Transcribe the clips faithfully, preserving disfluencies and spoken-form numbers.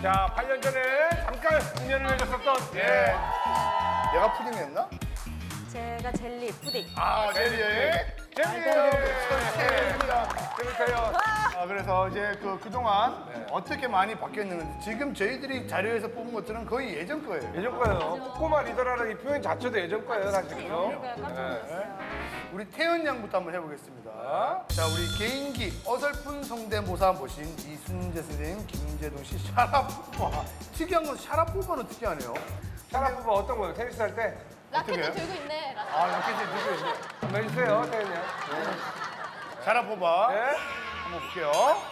자, 팔 년 전에 잠깐 인연을 맺었었던 예. 내가 푸딩했나? 제가 젤리 푸딩. 아, 젤리에 재미있어요. 재밌어요. 아, 그래서 이제 그 그동안 어떻게 많이 바뀌었는지 지금 저희들이 자료에서 뽑은 것들은 거의 예전 거예요. 예전 거예요. 꼬꼬마 리더라는 이 표현 자체도 예전 거예요, 사실은요. 깜짝 놀랐어요. 우리 태연 양부터 한번 해보겠습니다. 자, 우리 개인기 어설픈 성대모사 모신 이순재 선생님, 김재동 씨, 샤라포바. 특이한 건 샤라포바는 특이하네요. 샤라포바 어떤 거예요? 테니스 할 때? 라켓도 어떻게 들고 있네. 라켓. 아, 이렇게 들고 있네. 한번 해주세요, 태연이 형. 샤라포바. 네. 한번 볼게요.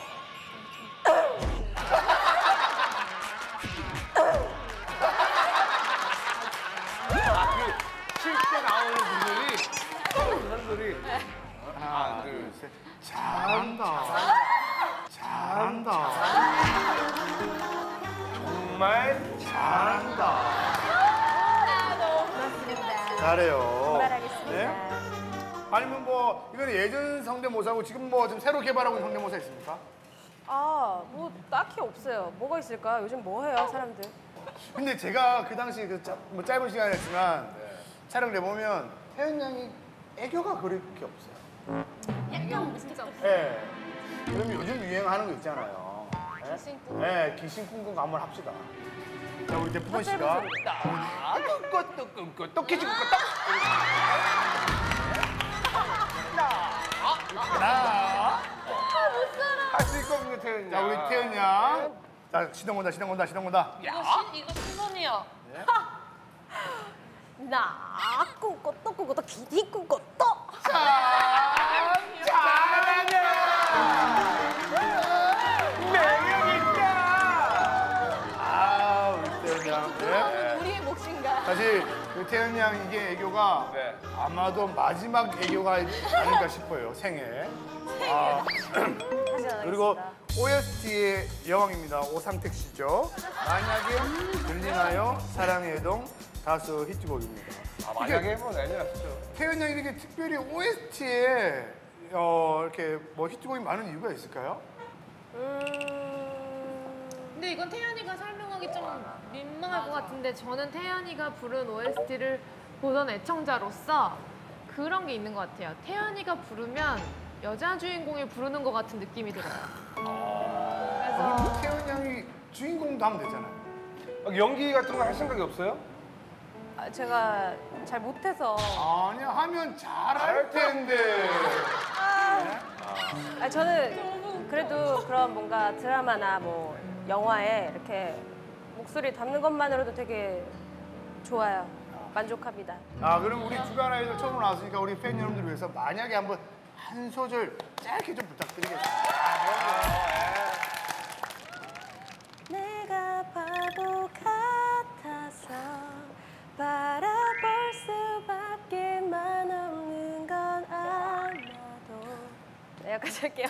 칠 때 나오는 분들이 그런 소리. 하나, 둘, 셋. 잘한다. 잘한다. 정말 잘한다. 고맙습니다. 잘해요. 말하겠습니다. 네? 아니면 뭐 이건 예전 성대모사고 지금 뭐 좀 새로 개발하고 있는 성대모사 있습니까? 아, 뭐 딱히 없어요. 뭐가 있을까? 요즘 뭐 해요, 사람들? 근데 제가 그 당시 그 짜, 뭐 짧은 시간이었지만 촬영을 해보면 태연 양이 애교가 그렇게 없어요. 약간 진짜 없어요. 예. 그럼 요즘 유행하는 거 있잖아요. 예? 귀신꿈. 네, 귀신 꿈꾼 거 한번 합시다. 자, 우리 대표건 씨가 아, 꿈꿔 또 꿈꿔 또 귀신 꿈꿔 또. 나. 할 수 있거든요, 태연이. 자, 우리 태연 양. 자, 시동 온다, 시동 온다, 시동 온다. 이거 시, 이거 신선이야. 네. 나 꿈꿔 또 꿈꿔 또 기디 꿈꿔 또. 잘하네! 매력 있다! 아, 우리 태연 양. 네. 우리의 몫인가? 사실 그 태연 양 이게 애교가 네. 아마도 마지막 애교가 아닐까 싶어요, 생애. 아, 다시 안 하겠습니다. 그리고 오에스티의 여왕입니다. 오상택 씨죠. 만약에 들리나요? 사랑의 동 다수 히트곡입니다. 아, 만약에 뭐 난리 났었죠. 태연 양이 이렇게 특별히 오에스티에 어, 이렇게 뭐 히트곡이 많은 이유가 있을까요? 음... 근데 이건 태연이가 설명하기 좀 민망할 것 같은데 저는 태연이가 부른 오에스티를 보던 애청자로서 그런 게 있는 것 같아요. 태연이가 부르면 여자 주인공이 부르는 것 같은 느낌이 들어요. 아, 그럼 태연 양이 주인공도 하면 되잖아요. 막 연기 같은 거 할 생각이 없어요? 아, 제가 잘 못해서. 아니야, 하면 잘할 텐데. 아, 저는 그래도 그런 뭔가 드라마나 뭐 영화에 이렇게 목소리 담는 것만으로도 되게 좋아요. 만족합니다. 아, 그럼 우리 주간 아이돌 처음 나왔으니까 우리 팬 여러분들 위해서 만약에 한번 한 소절 짧게 좀 부탁드리겠습니다. 내가 바보 같아서 바라볼 수밖에만 없는 건 아마도. 네, 여기까지 할게요.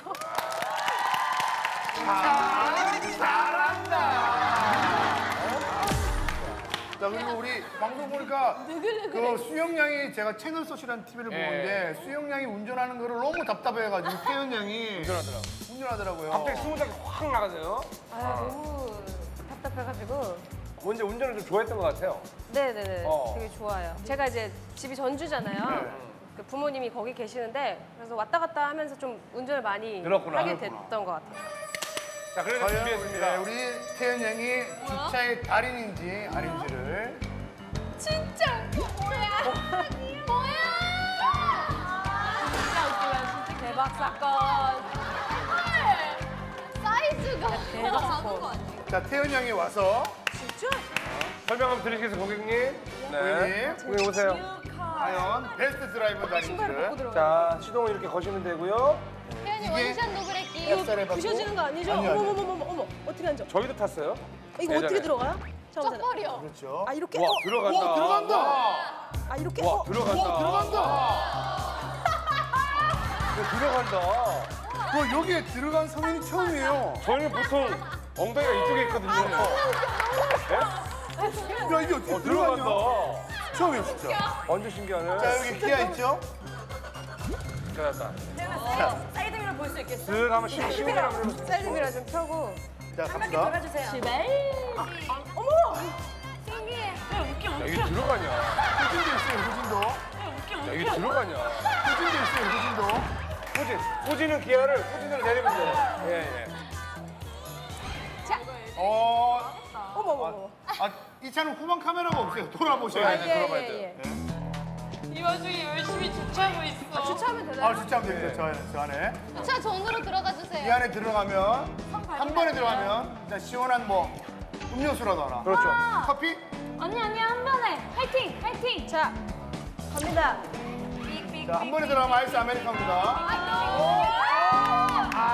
자, 그리고 우리 방송 보니까 그 수영양이 제가 채널 소시라는 티비를 예. 보는데 수영양이 운전하는 거를 너무 답답해가지고 태연 양이 운전하더라고. 운전하더라고요. 갑자기 스무작이 확 나가네요. 아, 너무 답답해가지고. 먼저 운전을 좀 좋아했던 것 같아요. 네네네. 어. 되게 좋아요. 제가 이제 집이 전주잖아요. 그 부모님이 거기 계시는데 그래서 왔다 갔다 하면서 좀 운전을 많이 늘었구나. 하게 늘었구나. 됐던 것 같아요. 자, 그래서 과연 준비했습니다. 우리, 네, 우리 태연 양이 주차의 달인인지 아닌지를 진짜 뭐야? 뭐야? 진짜 웃기다. 진짜 대박 사건. 사이즈가 대박 작은 사건. 거 아니에요? 자, 태연 양이 와서 진짜? 설명 한번 드리시겠어요, 고객님? 네. 고객님 고객님 오세요. 과연 베스트 드라이버 신발을 벗고 달인지를 들어가. 자, 시동을 이렇게 거시면 되고요. 태연이 이게 원샷 노브레기. 햇살에 받고 부셔지는 거 아니죠? 아니요, 어머 아니요. 어머 어머 어머 어떻게 앉아? 저희도 탔어요. 이거 예전에. 어떻게 들어가요? 잠깐만. 쩍버려. 그렇죠. 아 이렇게? 와, 어? 들어간다. 오, 들어간다. 아 이렇게? 와, 어? 들어간다. 오, 들어간다. 어, 들어간다. 와, 여기에 들어간 성인이 처음이에요. 저희는 보통 엉덩이가 이쪽에 있거든요. 네? 야, 이게 어떻게 어, 들어가냐? 들어간다. 처음이에요, 진짜. 완전 신기하네. 자, 여기 기아 있죠? 잘했다. 사이드미러 볼 수 있겠어? 쓱 한번 시- 시운전 한번 해보세요. 사이드미러 좀 펴고 자, 한 바퀴 갑시다. 돌아주세요. 출발. 어머! 신기해. 야, 이게 들어가냐? 후진도 있어요, 후진도. 야, 이게 들어가냐? 후진도 있어요, 후진도. 후진. 후진은 기아를 후진으로 내리면 돼요. 예, 예. 자, 어, 어머, 어머, 어머. 아, 이 차는 후방 카메라가 없어요. 돌아보셔야 아, 돼요. 예. 들어가야 돼요. 이 와중에 열심히 주차하고 있어. 아, 주차하면 되나요? 아, 진짜 하면 됩니다. 저, 안에- 저 안에. 차 전으로 들어가 이 주세요. 안에 들어가면, 한 번에 들어가면, 일단 시원한 뭐, 음료수라도 하나. 그렇죠. 커피? 언니 언니 한 번에 화이팅 화이팅. 자, 갑니다. 자, 한 번에 들어가면 아이스 아메리카노입니다. 아, 아,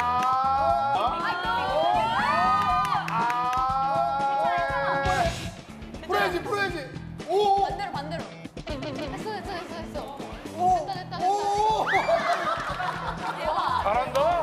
아, 풀어야지, 풀어야지. 오, 반대로 반대로. 했어 했어 했어 했어. 오, 됐다 됐다 됐다. 오. 잘한다.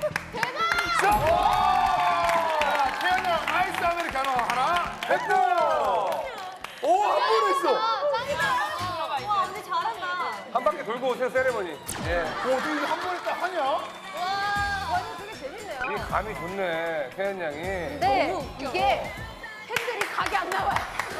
자, 태연이랑 아이스 아메리카노 하나, 됐고. 오, 한 번 했어. 아, 짱이다. 와, 언니 잘한다. 한 바퀴 돌고 오세요, 세레머니. 예. 오, 어떻게 이거 한 번에 딱 하냐? 와. 와, 이거 되게 재밌네요. 이 감이 좋네, 태연 양이. 네 이게 팬들이 각이 안 나와요.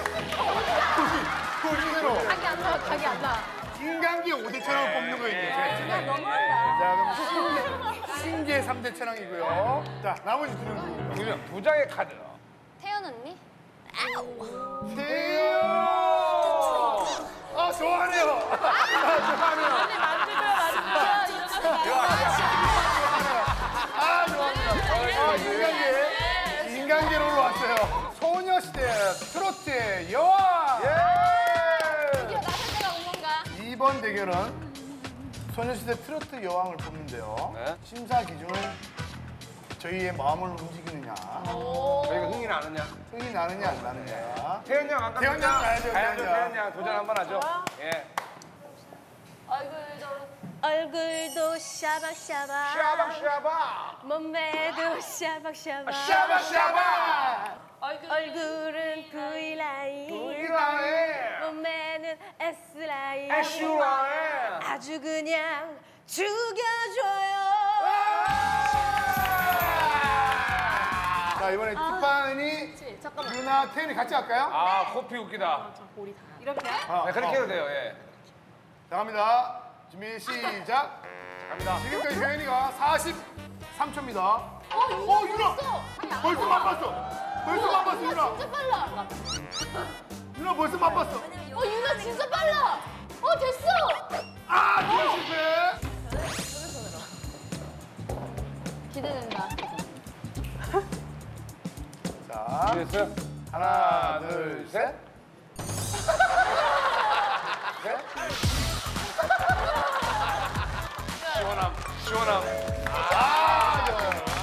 그대로 각이 안 나와 각이 안 나와. 인간기 오 대 천왕을 뽑는 거 이제. 그냥 너무한다. 자, 그럼 신기, 신기의 삼 대 천왕이고요. 자, 나머지 두 명. 그냥 두 장의 카드. 태연 언니? 태연! 아, 좋아하네요. 아, 좋아하네요. 아, 좋아하네요. 아, 인간계. 인간계로 올라왔어요. 소녀시대 트로트의 여왕! 드디어 나설 때가 온 건가? 이번 대결은 소녀시대 트로트 여왕을 뽑는데요. 네. 심사 기준은 저희의 마음을 움직이느냐, 저희가 흥이 나느냐. 흥이 나느냐 안 나느냐. 태연 양안 가면 태연 양 가야죠, 태연 양. 태연 양 도전 한번 하죠. 예. 얼굴도 샤박샤박. 샤박샤박. 몸매도 샤박샤박. 샤박샤박. 얼굴은 V라인. 이라에. 몸매는 S라인. 애슈라에. 아주 그냥 죽여줘요. 자, 이번에 티파니, 유나, 태연이 같이 할까요? 아, 코피 웃기다. 이렇게? 어, 네, 그렇게 어. 해도 돼요, 예. 자, 갑니다. 준비, 시작. 갑니다. 지금까지 효연이가 사십삼 초입니다. 어 어, 유나! 유나 벌써 맛봤어. 벌써 맛봤어, 유나. 진짜 빨라. 유나 벌써 맛봤어. 어 유나 진짜 빨라. 어 됐어. 아, 유나 실패. 기대된다. 자, 됐어요? 하나, 둘, 셋. 셋. 시원함, 시원함. 아, 좋아요.